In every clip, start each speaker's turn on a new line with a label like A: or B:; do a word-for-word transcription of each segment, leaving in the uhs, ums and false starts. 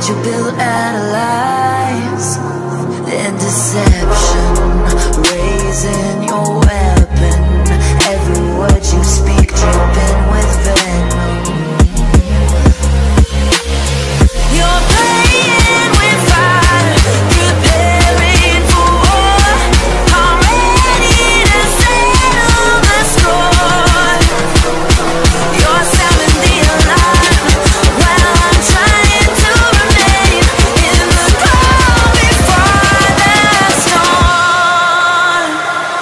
A: you build out of lies and deception, raising your weapon. Every word you speak dripping with venom. You're playing with fire, preparing for war. I'm ready to settle the score. You're sounding the alarm while I'm trying to remain in the calm before the storm.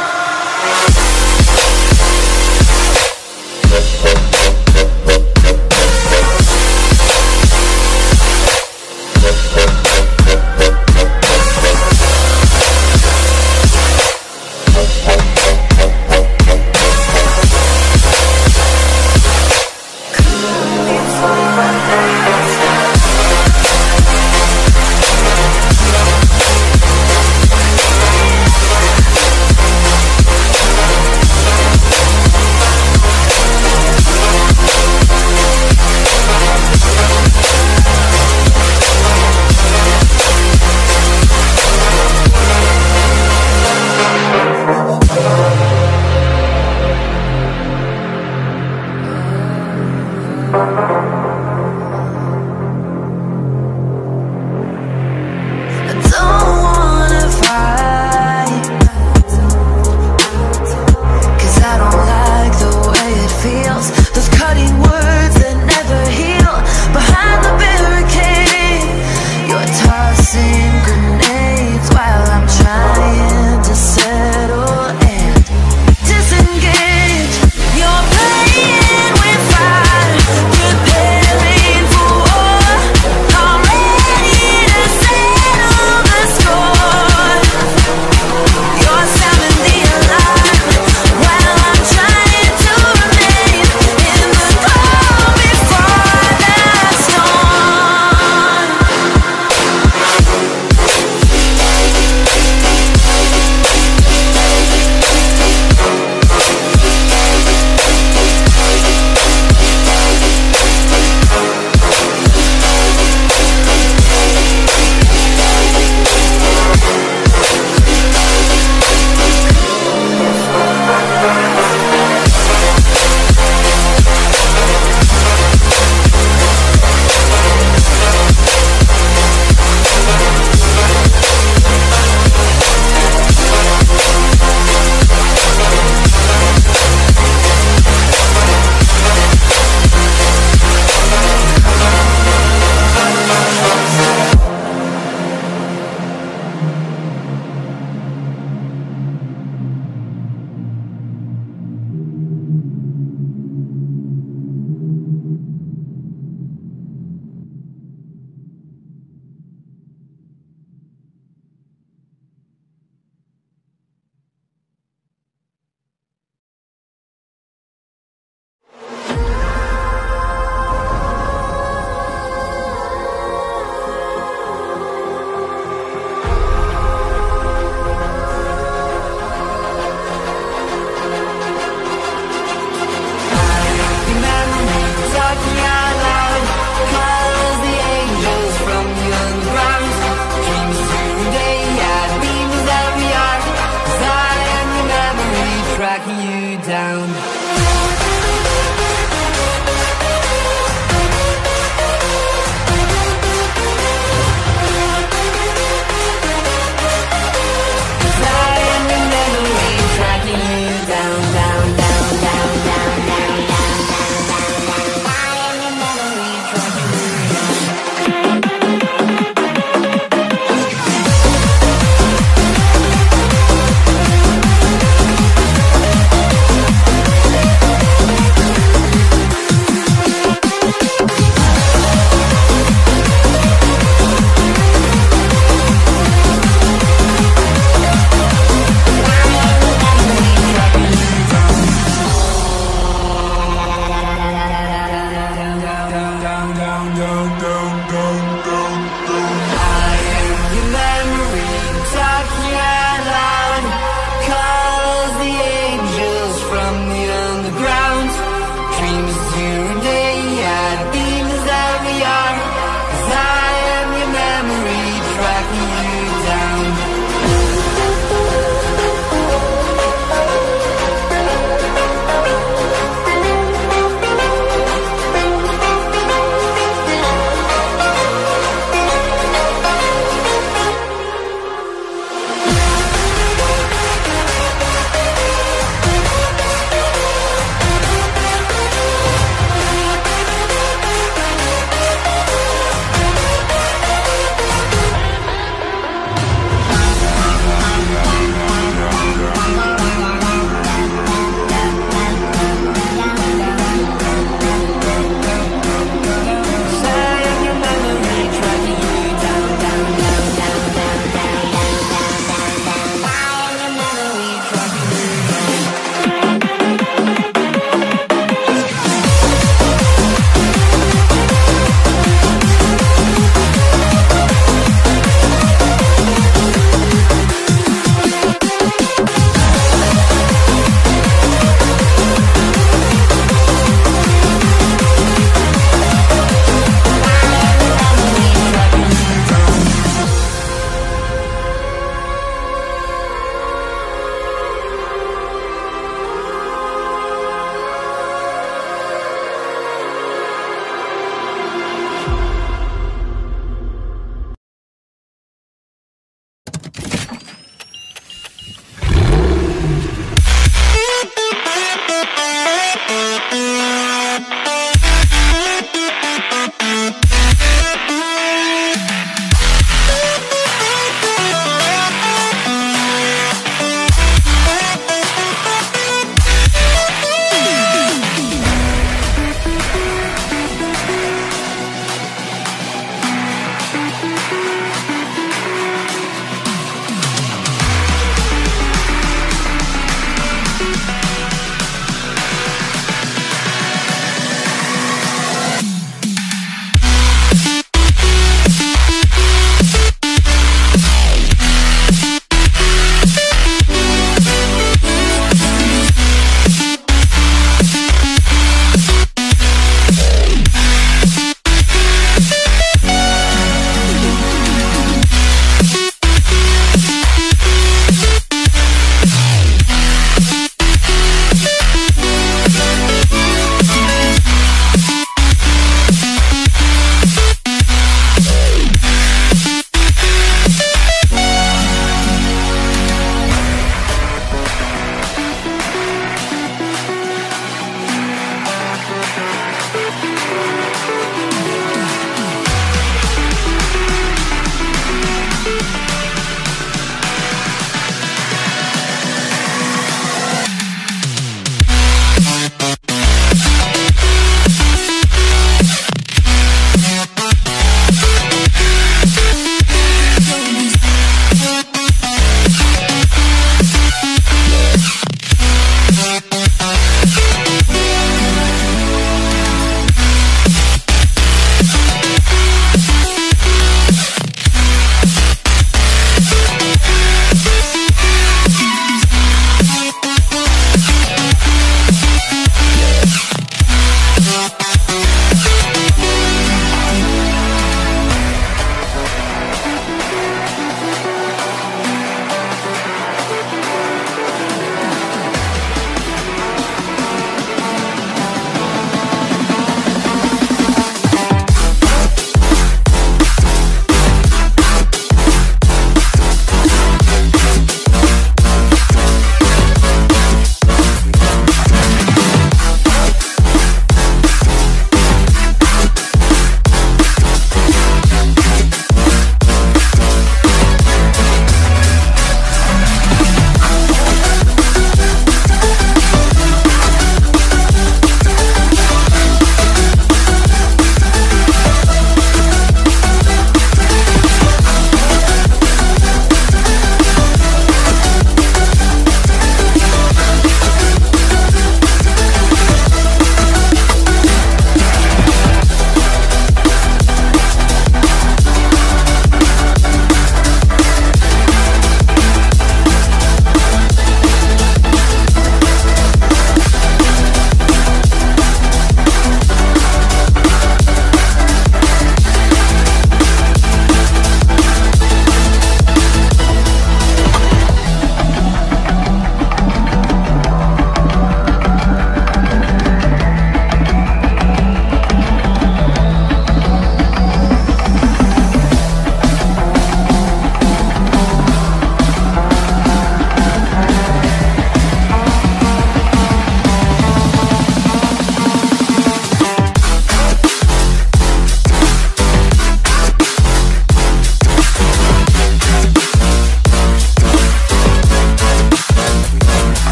A: I don't wanna fight, 'cause I don't like the way it feels. Those cutting words that never heal. Behind the barricade, you're tossing grenades while I'm trying to settle and disengage. You're playing with fire, prepare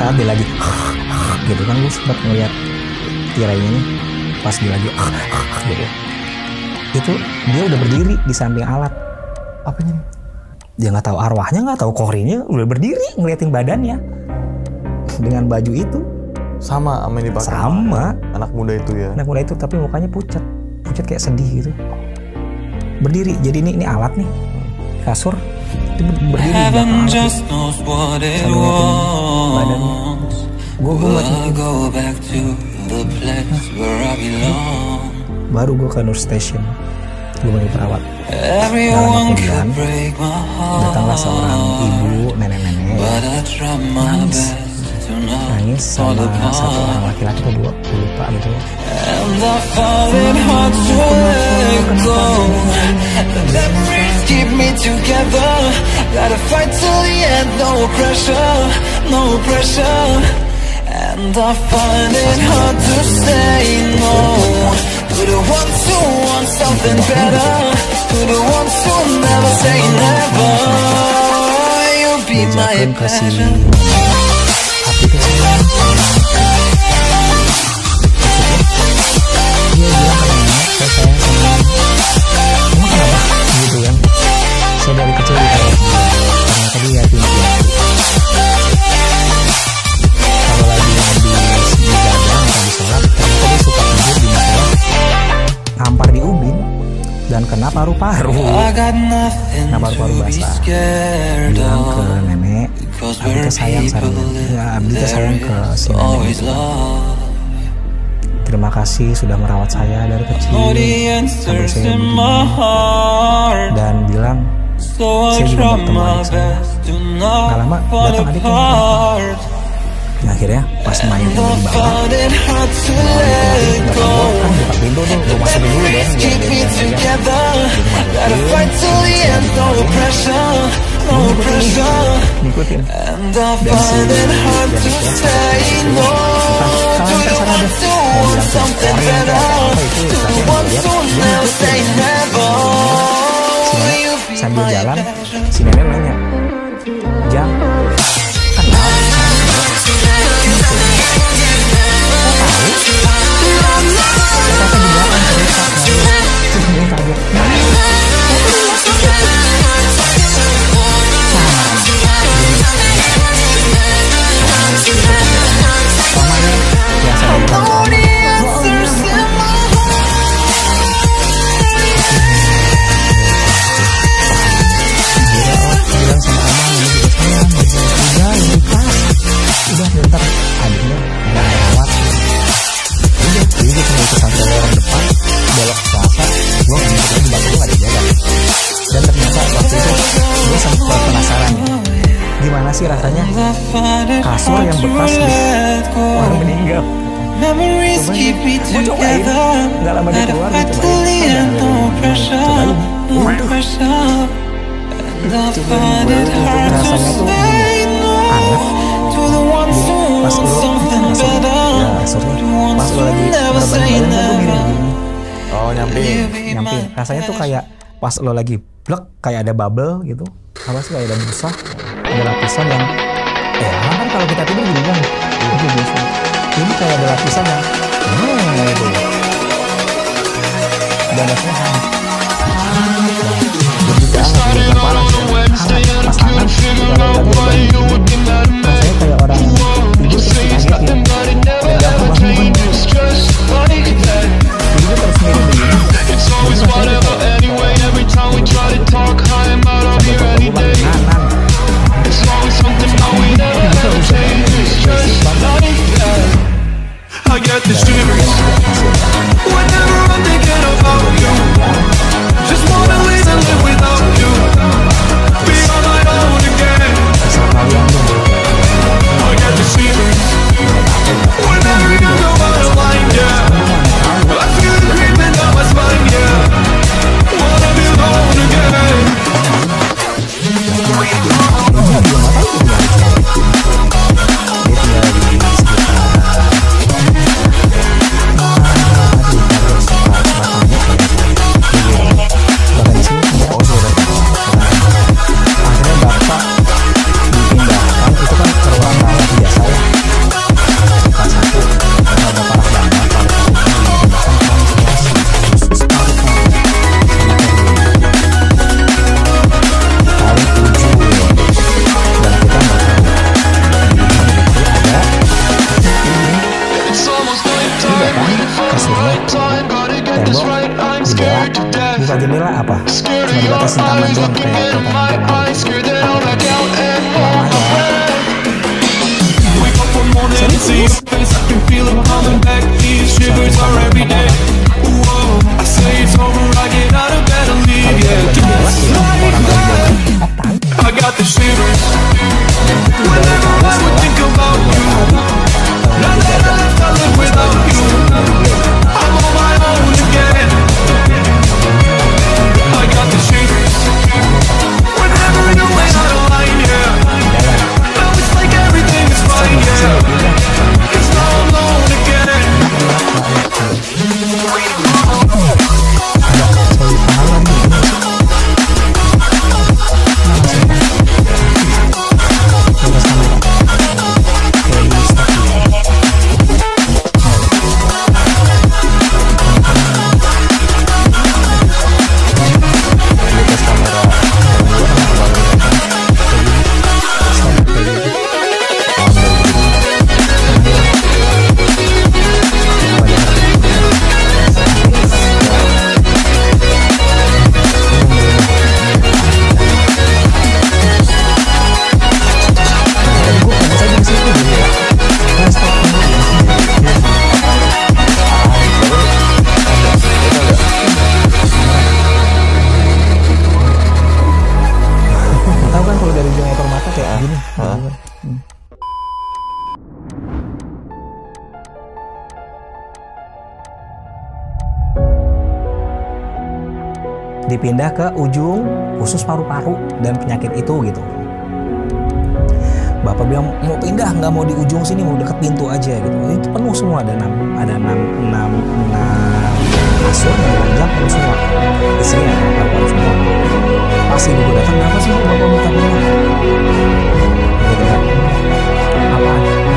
B: saat dia lagi gitu kan, gue sempat ngeliat tirainya nih pas dia lagi gitu, itu dia udah berdiri di samping alat. Apanya nih? Dia nggak tahu arwahnya, nggak tahu kohrinya, udah berdiri ngeliatin badannya dengan baju itu.
C: Sama sama yang dipakai
B: Sama
C: anak muda itu ya.
B: anak muda itu, tapi mukanya pucat, pucat kayak sedih gitu. Berdiri, jadi ini ini alat nih, kasur, itu berdiri di belakang alat sambil ngeliatin badannya. Gue gue baru gue ke nurse station, gue panggil perawat. Gak lama kemudian datanglah seorang ibu nenek-nenek nangis, nangis sama satu orang laki-laki atau dua, gue lupa gitu.
A: And I find it hard to say no to the ones who want something better, to the ones who never say never. You'll be my passion.
B: Hati ke saya, dia bilang ke nenek, saya sayang sama kamu, kenapa gitu kan? Saya dari kecil ditaruh dia, karena tadi yatim piatu. Kalau lagi habis digadang atau di sholat, ternyata dia suka tidur di musola, ngampar di ubin dan kena paru-paru, kena paru-paru basah. Bilang ke nenek, Abdi teh sayang sarang, ya Abdi teh sayang ke si nenek itu. Terima kasih sudah merawat saya dari kecil sampai saya begini, dan bilang saya juga bertemu adik saya. Gak lama datang adiknya. Nah, akhirnya pas main di bawah, mau adiknya lagi, bapak gua kan buka pintu tuh, gue masukin dulu dong, biar dia lihat. Ngikutin, dan si Dennis ya, entah kalian terserah deh mau bilang ke Korea atau apa itu, tapi yang gue lihat dia ngikutin. Sambil jalan, si nenek nanya, Jang, kenal? Kata di belakang cerita, terus dia kaget. Udah bentar adiknya yang merawat. Udah, jadi gue cuma ikut sampai orang depan, belok ke plaza, gue ngikut lagi bapak gue gak ada jaga. Dan ternyata waktu itu gue sempat penasaran ya, gimana sih rasanya kasur yang bekas di orang meninggal. Gue cobain, gak lama dia keluar gue cobain, cobain, cobain, rasanya tuh anget. Pas lo masuk, ya kasurnya, pas lo lagi berbaring-baring tuh miring gini.
C: Oh, nyamping.
B: Nyamping. Rasanya tuh kayak pas lo lagi blek, kayak ada bubble gitu. Apa sih, kayak ada busa, ada lapisan yang, eh kan kalau kita tidur gini kan, itu biasa. Ini kayak ada lapisan yang, hmm, gitu. Dan rasanya hangat. Begitu hangat, bukan panas ya. Hangat, pas hangat, kalau lagi berbaring, rasanya kayak orang tidur terus dikagetin dan gak kebangun. Jadi gue terus miring begini, dan rasanya kayak sampai bapak gue makin nanan. I get the shivers whenever I'm thinking about you.
D: in my eyes, scared that I'll back out and walk away. Wake up one morning and see your face, I can feel it coming back. These shivers are every day. Whoa, I say it's over, I get out of bed and leave. Yeah, just like that, I got the shivers. Whenever I would think about you, now that I left, I live without you. I'm on my own again. I got the shivers. Whenever you went out of line, yeah. Now it's like everything is fine, yeah. It's now alone again.
E: Dipindah ke ujung khusus paru-paru dan penyakit itu gitu. Bapak bilang mau pindah, nggak mau di ujung sini, mau deket pintu aja gitu. Itu penuh semua, ada enam ada enam enam enam kasur yang panjang penuh semua. Isinya paru-paru semua. Pas ibu gue datang, kenapa sih bapak minta pindah? Gitu kan? Apa?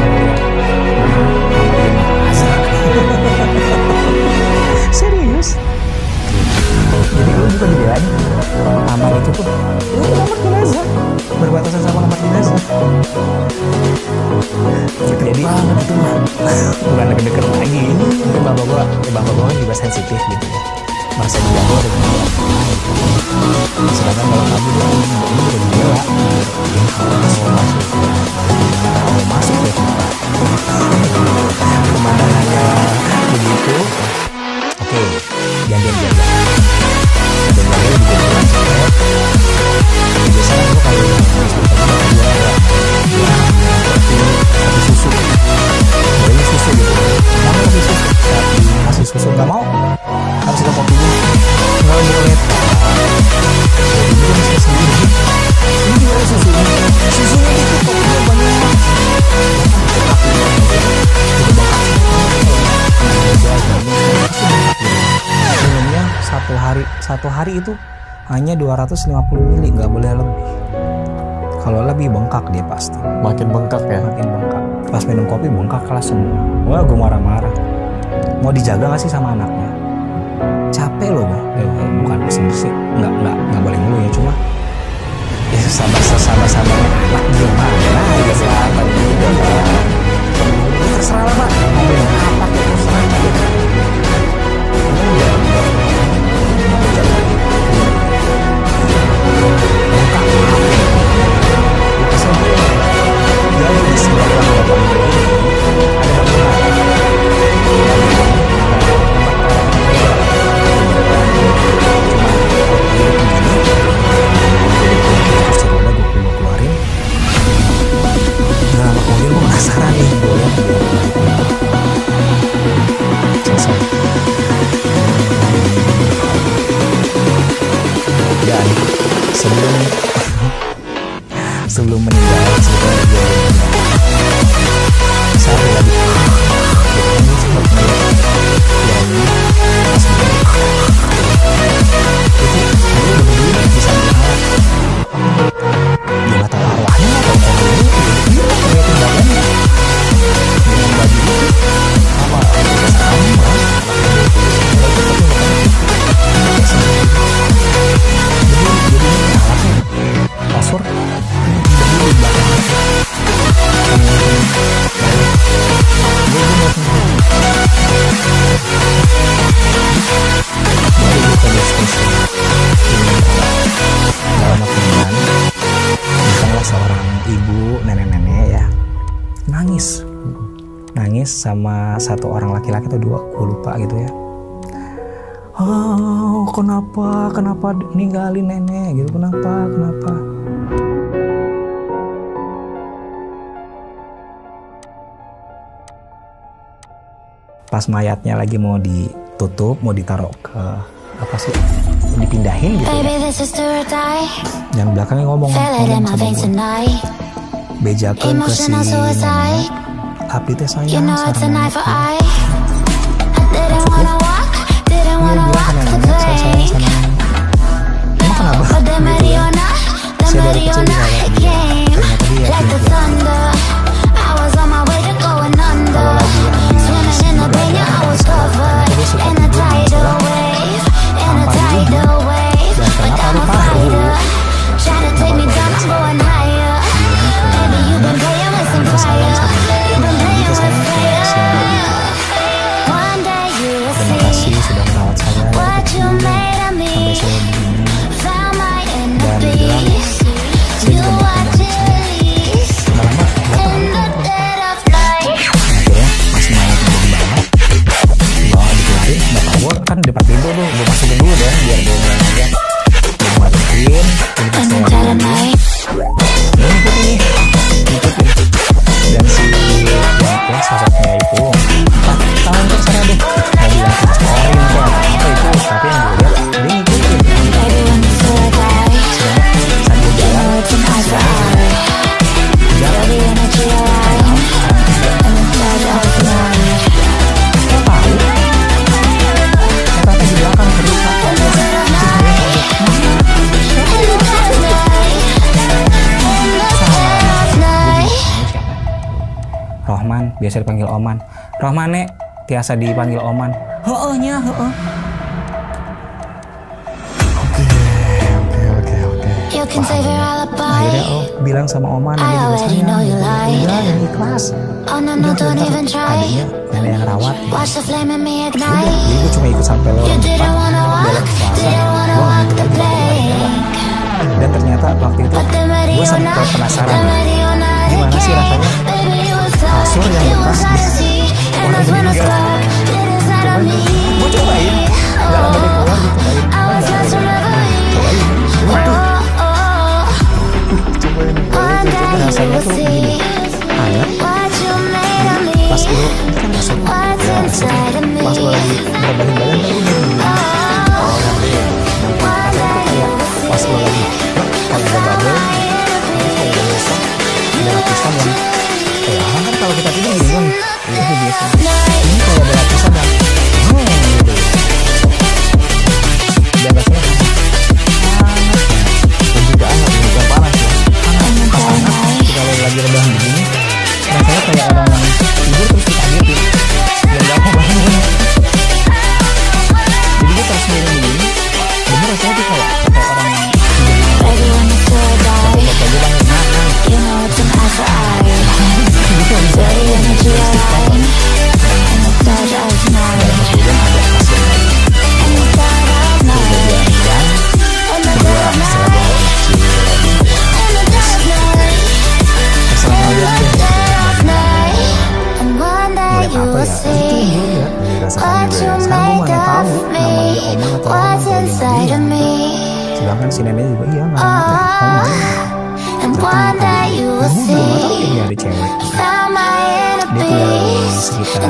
E: Serius? Jadi lu juga dibilang kamar itu tuh itu kamar jenazah, berbatasan sama kamar jenazah. Jadi banget itu mah bukan deket-deket lagi. Mungkin bapak gua, ya bapak gua kan juga sensitif gitu ya, merasa diganggu ada gimana. Sedangkan kalau kami bilang ini udah gila, kalau mau masuk, mau masuk ya kita. Pemandangannya begitu, oke, jangan-jangan. Dan lalu juga jalan cepet. Biasanya gue kalau udah gue kasih susu, bolehnya susu gitu. Mau kasih susu, tapi kasih susu nggak mau, harus ada kopi dulu. Nggak boleh. Jadi dia bisa sendiri. Ini juga ada susunya. Susunya itu kopinya banyak. Minumnya satu hari satu hari itu hanya dua ratus lima puluh mili, nggak boleh lebih. Kalau lebih bengkak dia pasti.
C: Makin bengkak ya.
E: Makin bengkak. Pas minum kopi bengkak lah semua. Wah, gue marah-marah. Mau dijaga nggak sih sama anaknya? Capek loh, eh, bukan bersih-bersih. Nggak nggak nggak boleh mulu ya, cuma ya sabar sabar sabarnya anak gimana ya sabar juga kan. Terserah lah pak, mau minum apa tuh terserah aja. Sebelum meninggal sebetulnya dia saya lagi ini seperti yang pas itu dia berdiri di samping alat dia nggak tahu arwahnya atau orang ini dia kelihatan badannya dengan baju itu sama sama sama jadi jadi alatnya kasur Gue nangis nangis sama satu orang laki-laki atau dua, gue lupa gitu ya. Oh, kenapa kenapa ninggalin nenek gitu, kenapa kenapa pas mayatnya lagi mau ditutup, mau ditaruh ke apa sih, dipindahin gitu ya. Yang belakangnya ngomong, ngomong sama gue, bejakan ke si nenek, abdi teh sayang sareng nenek. Dia bilang ke neneknya, saya sayang sama nenek. Emang kenapa? Gitu ya. Saya dari kecil dirawat dia, ternyata dia gitu. Kalau lagi abdi berbayar, ternyata dia suka tidur di musola tanpa duduk. Dan ternyata paru-paru kita sayang sama kita sayang ke si nenek itu. Terima kasih sudah merawat saya dari kecil sampai saya begini. Dan dia bilang saya juga mau ketemu adik saya. Lama-lama berapa hari kan akhirnya pas mayat udah dibawa dibawa dikeluarin, bapak gue kan depan pintu tuh, gue masukin dulu dong biar dia ngeliat aja. Gue masukin, ini pas saya lagi gue ngikutin nih, ngikutin. Dan si yang sosoknya itu ah, tangan ke sana deh, mau bilang kecorin atau apa itu, tapi yang gue lihat dia ngikutin. Sedangkan sambil jalan jalan jalan kok tahu kata di belakang terluka. Rohman, biasa dipanggil Oman. Rohman nek, biasa dipanggil Oman. Heeh nya, heeh.
C: Oke, oke, oke, oke.
E: Akhirnya oh bilang sama Oman, dia juga sayang. Udah, yang ikhlas. Udah, udah, adiknya nenek yang rawat. Udah, jadi gue cuma ikut sampai lorong depan, belok ke pasar, gue ngambil lagi bapak gue jalan. Dan ternyata waktu itu gue sempat penasaran, gimana sih rasanya kasur yang bekas di orang meninggal. Cobain, gue cobain, nggak lama dia keluar, gue cobain, cobain, waduh, cobain, cobain, rasanya tuh gini, hangat, pas lu kan masuk, ya masuk, pas lu lagi berbaling badan kan lu gini, oh nanti, nanti kayak pas lu lagi, kalau ada bubble, kalau ada besok, ada lapisan yang kayak orang kan kalau kita tidur gini kan, itu biasa. Ini kayak ada lapisan yang, hmm, gitu. Dan rasanya hangat, dan juga hangat, bukan panas ya. Hangat, pas hangat, kalau lagi rebahan begini, rasanya kayak orang yang tidur terus dikagetin, yang nggak mau bangun. Jadi gue terus miring begini, bener rasanya tuh kayak kayak orang yang tidur. Bapak gue bangun, nah, nah. Gitu bisa istighfar. Dan kemudian ada pasien lagi. Itu udah dia hilang. Kedua setelah gue kecil lagi. Terserah kalian deh. Ngeliat apa ya? Itu yang gue lihat. Dirasakan juga ya. Sekarang gue mana tahu nama dia Oman atau Roman kalau dia nggak bilang. Sedangkan si nenek juga iya nggak ngerti Oman. Ternyata gue juga gak tau dia ada cewek. Dia tinggal di sekitar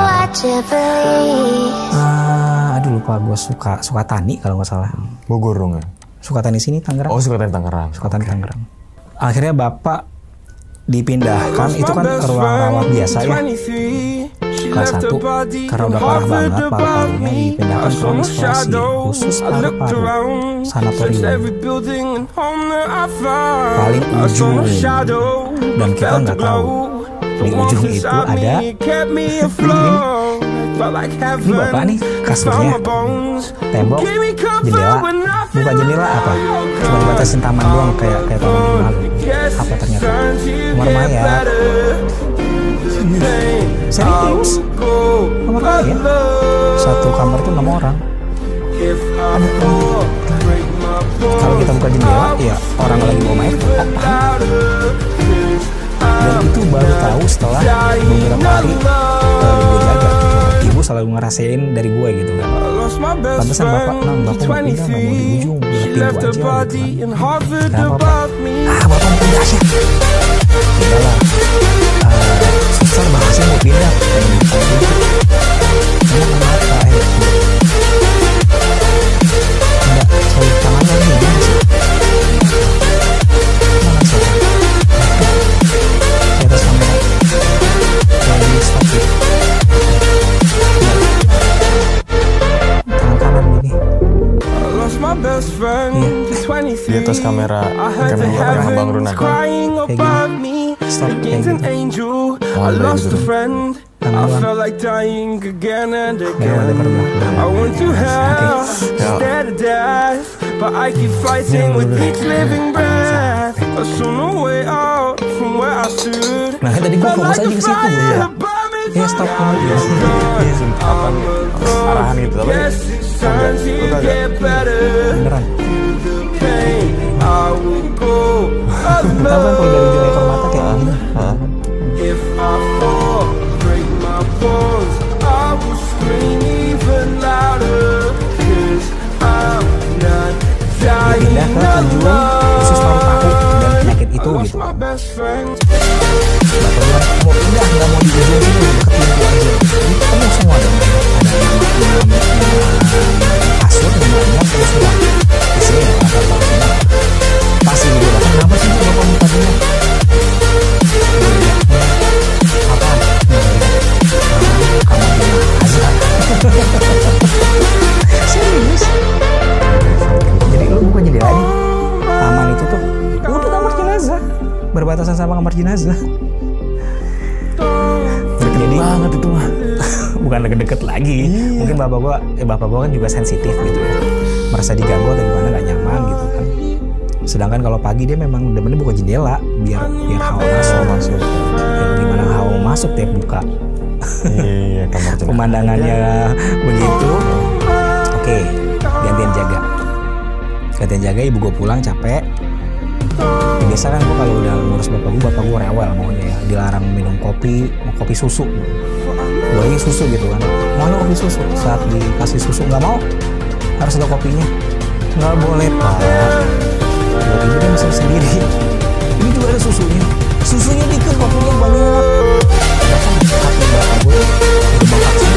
E: ah, aduh lupa gue suka Sukatani kalau nggak salah.
C: Bogor dong ya?
E: Sukatani sini Tangerang.
C: Oh, Sukatani Tangerang.
E: Sukatani
C: Okay.
E: Tangerang. Akhirnya bapak dipindahkan, itu kan ke ruang rawat biasa ya, kelas satu, karena udah parah banget paru-parunya, dipindahkan ke ruang isolasi khusus paru-paru, sanatorium paling ujung. Dan kita nggak tahu di ujung itu ada ini, ini bapak nih kasurnya, tembok, jendela, bukan jendela apa, cuma dibatasin taman doang kayak kayak taman di malu. Apa ternyata kamar mayat. Serius kamar mayat, satu kamar tuh enam orang. Aduh, kalau kita buka jendela ya orang lagi bawa mayat ketok. Dan itu baru tahu setelah beberapa hari uh, gue jaga gitu. Ibu selalu ngerasain dari gue gitu kan. Pantesan bapak, nah bapak udah nggak mau di ujung, di pintu aja gitu kan. Kenapa pak? Ah bapak mau pindah sih. Udahlah. Uh, susah bahasnya mau pindah. Emang kenapa? Eh, enggak, saya tangannya nih gimana sih? Mana sih? Di atas kamera. Kayak di stop gitu. Tangan kanan gini.
C: Di atas kamera kamera Bang Runan.
E: Kayak gini. Stop kayak gitu.
C: Oh, gitu.
E: Tangan doang. Baru ada perbelakang.
D: But I keep fighting with each living breath. A sooner way out from where I stood.
E: Nah tadi gue fokus aja ke situ ya. Ya stop kamu.
C: Apa nih? Arahan itu tapi
E: Beneran.
D: Tahu
E: kan kalau dari ujung ekor mata kayak gini.
D: If I fall, break my bones, I will scream even louder. Cause I'm not
E: Dia pindah ke tujuan khusus paru-paru dan penyakit itu gitu. Bapak bilang mau pindah nggak mau di ujung sini deket pintu aja. Ini penuh semua dong. Ada kasur yang banyak terus semua. Di sini nggak apa-apa. Pasti gitu kan kenapa sih bapak minta dulu? Apaan? Kamu bilang aja. Serius? Jadi lu buka jendela nih. Taman itu tuh udah kamar jenazah, berbatasan sama kamar jenazah. Jadi
C: banget itu mah.
E: bukan deket-deket lagi. Iya. Mungkin bapak gua, eh, bapak gua kan juga sensitif gitu ya, merasa diganggu atau gimana nggak nyaman gitu kan. Sedangkan kalau pagi dia memang demennya buka jendela biar biar hawa masuk masuk. Ya, gimana hawa masuk tiap buka.
C: Iya kamar jenazah.
E: Pemandangannya begitu. Oke, gantian jaga. Gantian jaga, ibu gue pulang capek. Ya, biasa kan gue kalau udah ngurus bapak gue, bapak gue rewel maunya ya. Dilarang minum kopi, mau kopi susu. Gue lagi susu gitu kan. Mau kopi susu. Saat dikasih susu nggak mau, harus ada kopinya. Nggak boleh pak. Tiba-tiba dia mesin sendiri. Ini juga ada susunya. Susunya dikit, kopinya banyak. Bahkan kaki bapak gue itu bangkat sih.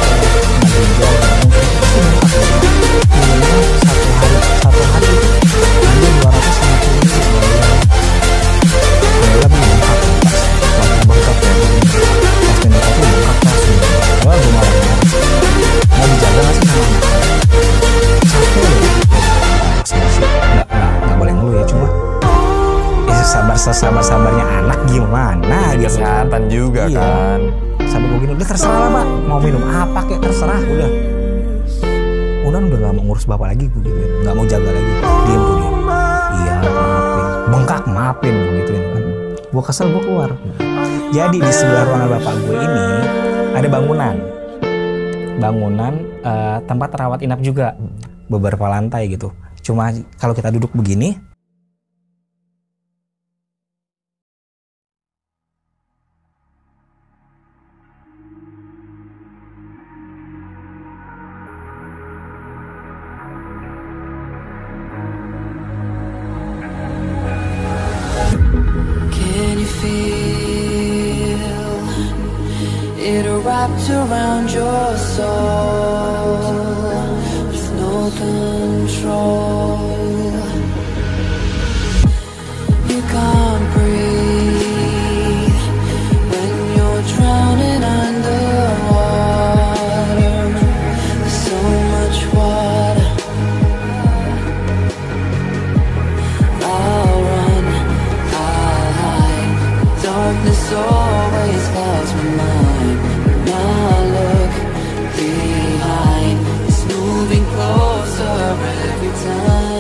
E: Satu hari satu hari itu ambil dua ratus lima puluh ribu. Alhamdulillah belum bengkak pas waktu bengkak ya. Pas minum kopi bengkak langsung. Wah gue malah mau dijaga nggak sih sama anak? Capek loh. Nggak nggak nggak boleh ngeluh ya, cuma ya sabar sabar sabarnya anak gimana gitu.
C: Kesehatan juga
E: iya.
C: Kan.
E: Sampai gue gini udah terserah lah pak, mau minum apa kayak terserah udah. Udah udah gak mau ngurus bapak lagi gue gituin, nggak mau jaga lagi, diem tuh dia. Iya maafin, bengkak maafin gituin kan. Gue kesel gue keluar. Jadi di sebelah ruangan bapak gue ini ada bangunan, bangunan uh, tempat rawat inap juga, beberapa lantai gitu. Cuma kalau kita duduk begini.
A: Wrapped around your soul with no control. You can't breathe when you're drowning underwater. There's so much water. I'll run, I'll hide. Darkness always clouds my mind. Now look behind, it's moving closer every time.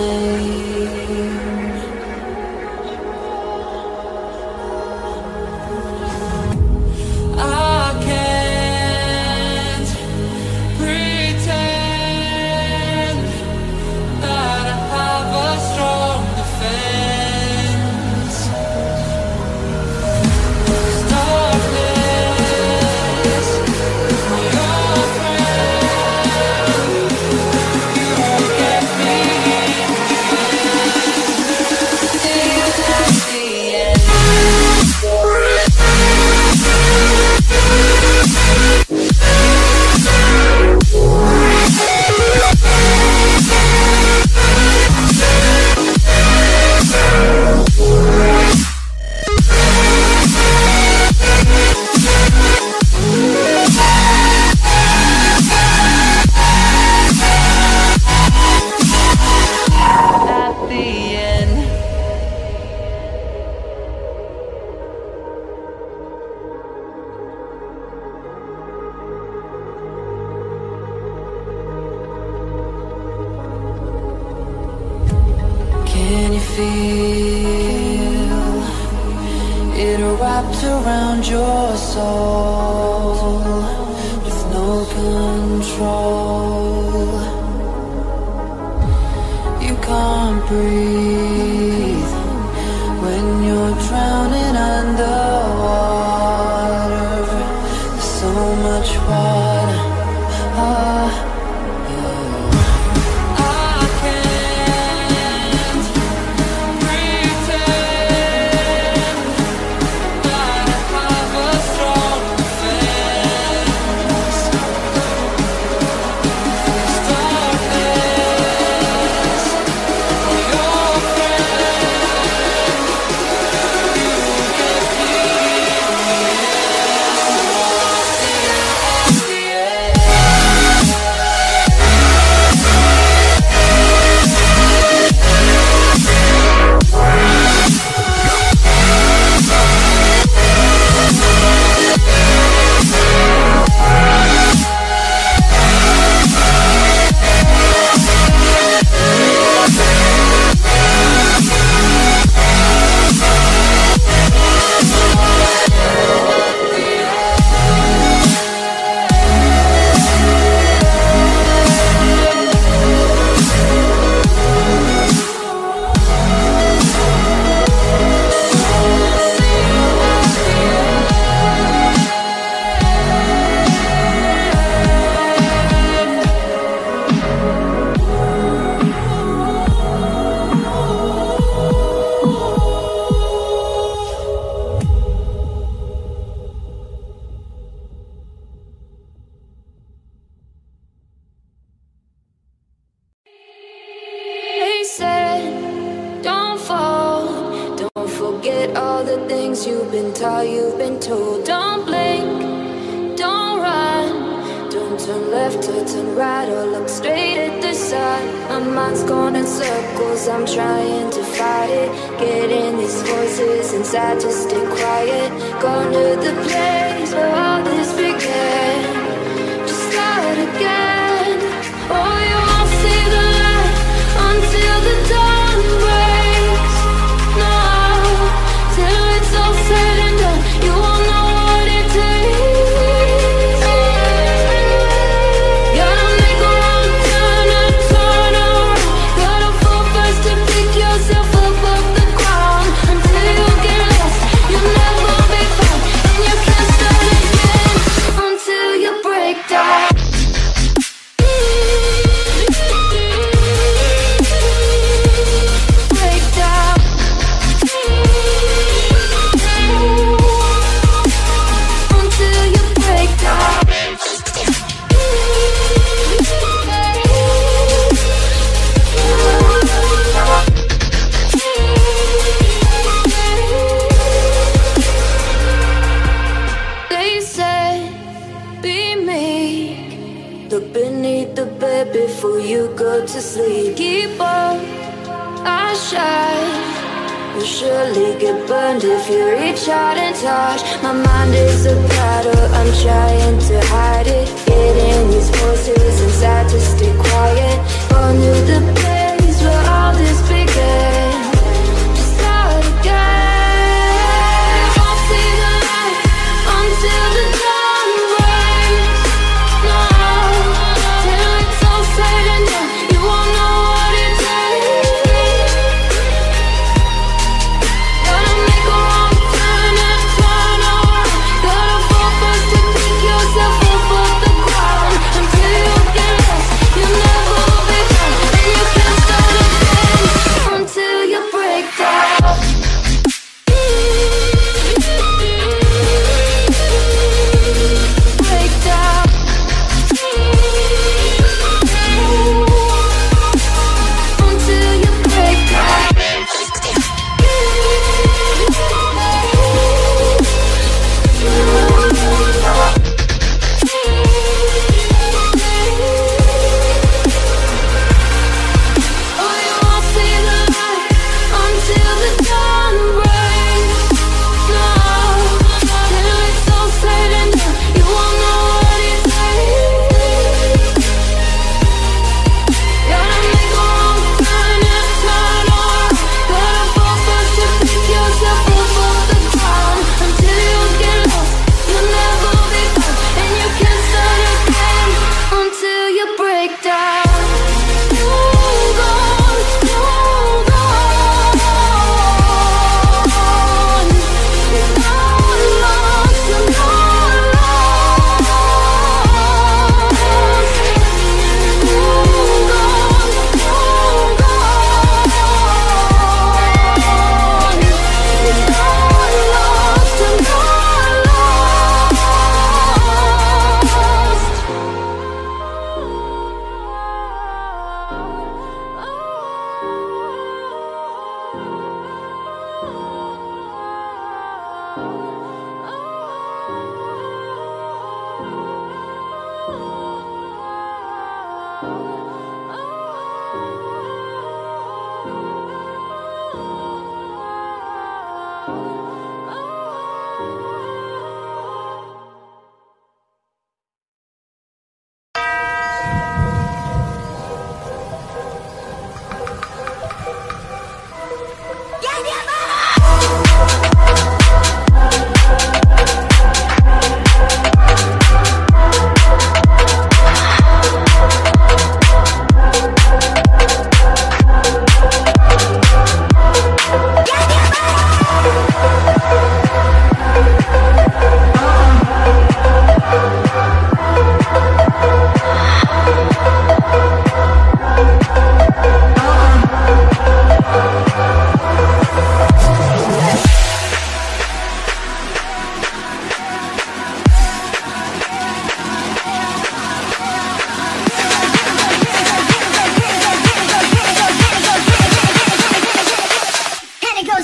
A: wrapped around your soul with no control. You can't breathe when you're drowning underwater. There's so much water. Ah.
F: They said, don't fall, don't forget all the things you've been taught, you've been told. Don't blink, don't run, don't turn left or turn right or look straight at the sun. My mind's gone in circles, I'm trying to fight it, getting these voices inside to stay quiet. Gone to the place where all this began, just start again. Oh, you won't see the light until the dawn breaks. No, till it's all said and done, you won't know what it takes. Gotta make a wrong turn and turn around. Gotta fall first to pick yourself up off the ground. Until you get lost, you'll never be found, and you can't start again until you break down. Look beneath the bed before you go to sleep. Keep on, I shine. You'll surely get burned if you reach out and touch. My mind is a battle, I'm trying to hide it. Getting these voices inside to stay quiet. Gone to the place where all this began. Just start again. Won't see the light until the dawn breaks. No, till it's all said and done, you won't know what it takes. Gotta make a wrong turn and turn around. Gotta fall first to pick yourself up off the ground. Until you get lost, you'll never be found, and you can't start again until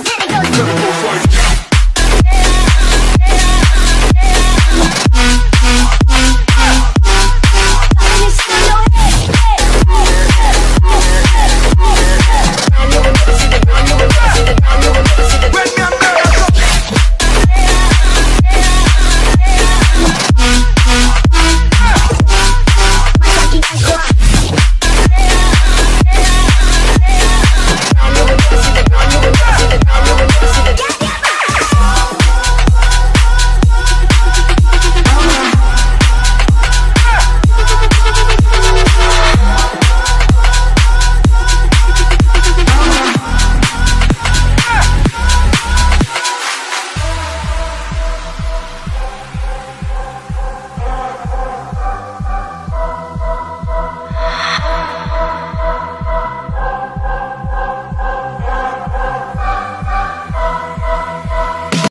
A: city goes boom.